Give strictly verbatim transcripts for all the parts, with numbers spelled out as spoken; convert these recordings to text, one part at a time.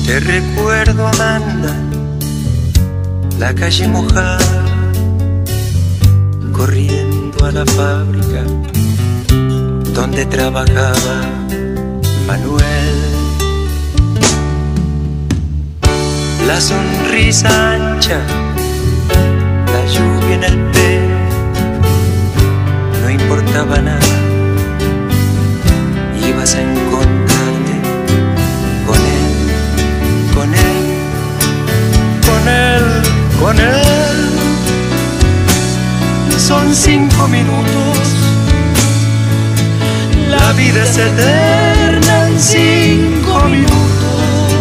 Te recuerdo, Amanda, la calle mojada, corriendo a la fábrica donde trabajaba Manuel. La sonrisa ancha, la lluvia en el pelo, no importaba nada, ibas a encontrarte con él, con él, con él, con él. Son cinco minutos, la vida es eterna en cinco minutos.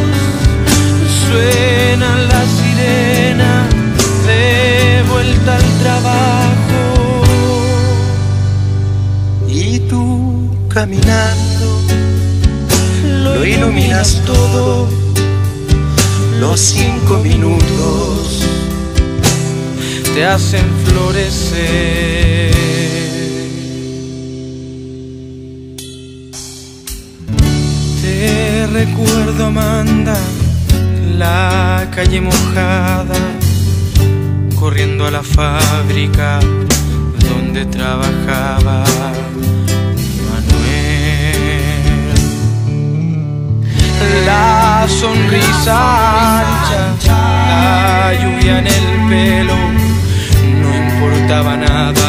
Suena la sirena de vuelta al trabajo y tú caminando lo iluminas todo. Los cinco minutos te hacen florecer. Te recuerdo, Amanda, la calle mojada, corriendo a la fábrica donde trabajaba Manuel. La sonrisa ancha, la lluvia en el pelo, no importaba nada,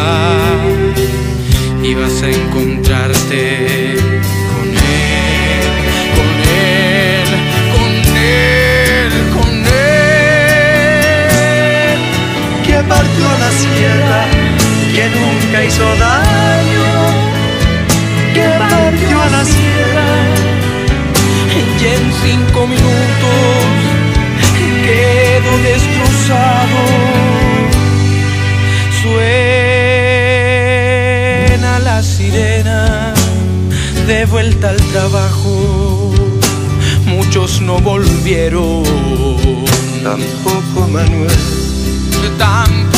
ibas a encontrarte con él, con él, con él, con él. Que partió la sierra, que nunca hizo daño, que partió a la sierra y en cinco minutos quedó destrozado. Suena la sirena de vuelta al trabajo. Muchos no volvieron, tampoco Manuel, tampoco